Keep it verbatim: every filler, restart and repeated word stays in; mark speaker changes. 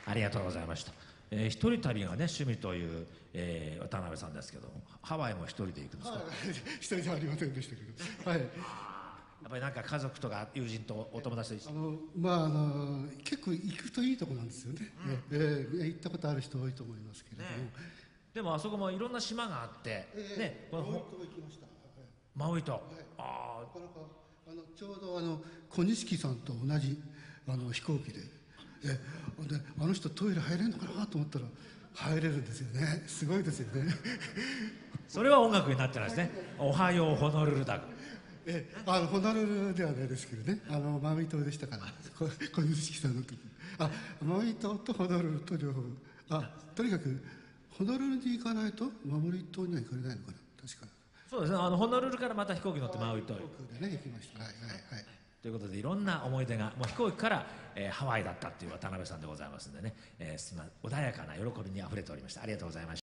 Speaker 1: ありがとうございました。えー、一人旅がね趣味という、えー、渡辺さんですけども、ハワイも一人で行くんですか？
Speaker 2: はい、一人ではありませんでしたけど、はい。や
Speaker 1: っぱりなんか家族とか友人とお友達と一緒に。
Speaker 2: あのまああの結構行くといいとこなんですよね。うん、えー、行ったことある人多いと思いますけれども。ね、
Speaker 1: でもあそこもいろんな島があって、
Speaker 2: えー、
Speaker 1: ね、この
Speaker 2: マウイ島行きました。
Speaker 1: マウイ島。はい、
Speaker 2: ああ、なかなかあのちょうどあの小錦さんと同じあの飛行機で、えであの人トイレ入れるのかなと思ったら入れるんですよね。すごいですよね。
Speaker 1: それは音楽になってないですね。おはようホノルルだ。
Speaker 2: えあのホノルルではないですけどね、あのマウイ島でしたから、小錦さんの時、あマウイ島とホノルルと両方、あとにかくホノルルに行かないとマウイ島には行かれないのかな、確か。
Speaker 1: そうですね、あのホノルルからまた飛行機乗ってマウイ島へ。
Speaker 2: 航空でね行きました。はいはいはい。
Speaker 1: ということでいろんな思い出がもう飛行機から、えー、ハワイだったっていう渡辺さんでございますんでね、えー、すま穏やかな喜びにあふれておりました。ありがとうございました。